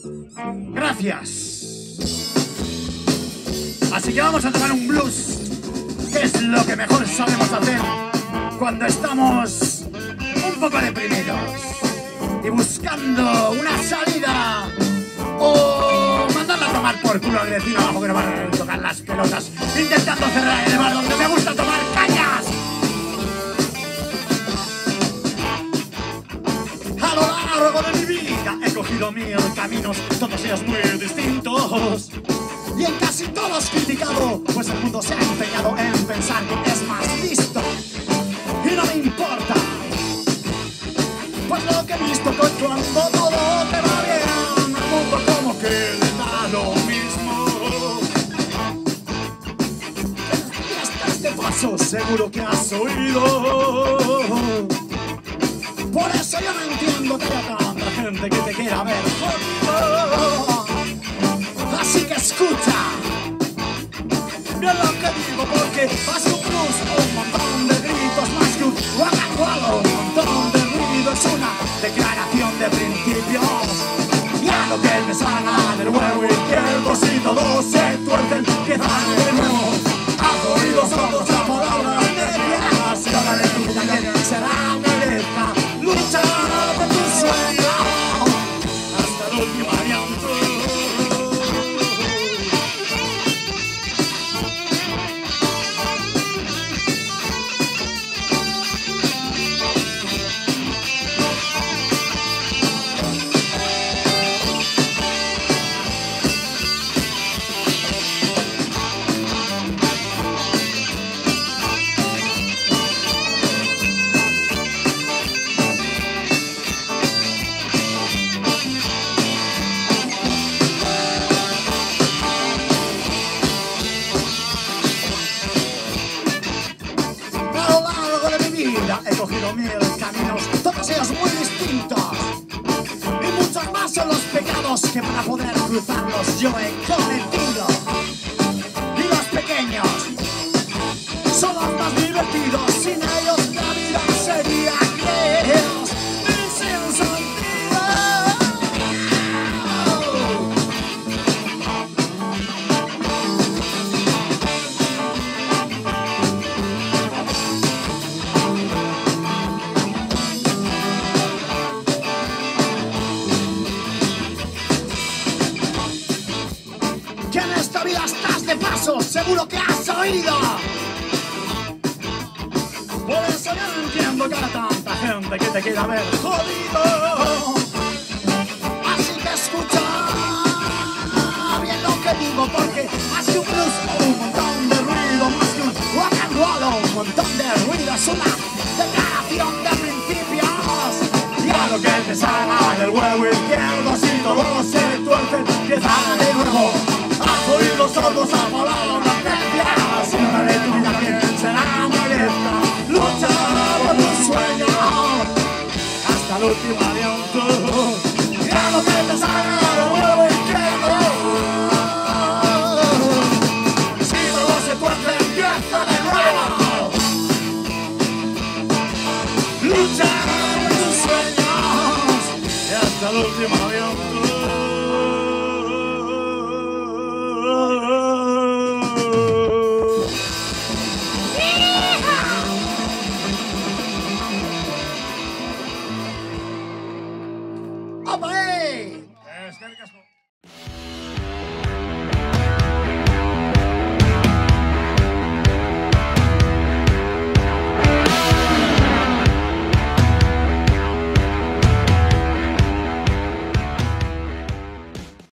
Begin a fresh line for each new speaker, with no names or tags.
Gracias. Así que vamos a tocar un blues, que es lo que mejor sabemos hacer cuando estamos un poco deprimidos y buscando una salida, o mandarla a tomar por culo al vecino abajo que nos va a tocar las pelotas, intentando cerrar el bar donde me gusta tomar cañas. A lo largo de mi vida he cogido 1000 caminos, todos ellos muy distintos, y en casi todos criticado, pues el mundo se ha empeñado en pensar que es más listo. Y no me importa, pues lo que he visto que cuando todo te va bien, al mundo como que le da lo mismo. Y hasta este paso seguro que has oído. Por eso yo no entiendo que haya tanta gente que te quiera ver jodido. Así que escucha bien lo que digo, porque más que un blues, un montón de gritos, más que un rock and roll, un montón de ruido, es una declaración de principios. Y a lo que me salga del huevo izquierdo, si todos se tuercen, empiezan de nuevo. Has oído sordos a palabras medias, y ahora de tu vida que será merezca luchar por tu sueño hasta el último aliento. He cogido 1000 caminos, todos ellos muy distintos, y muchos más son los pecados que para poder cruzarlos yo he cometido. Y los pequeños son los más divertidos, sin ellos la vida sería caos y sin sentido. Que en esta vida estás de paso, seguro que has oído. Por eso yo no entiendo que haya tanta gente que te quiera ver jodido. Así que escucha bien lo que digo, porque más que un blues, un montón de ruido, más que un rock and roll, un montón de ruido, es una declaración de principios. Y a lo que te salga del huevo izquierdo, si todos se tuercen, empieza de nuevo. Has oído sordos a palabras necias, y una de tu vida que será merezca luchar por tu sueño hasta el último.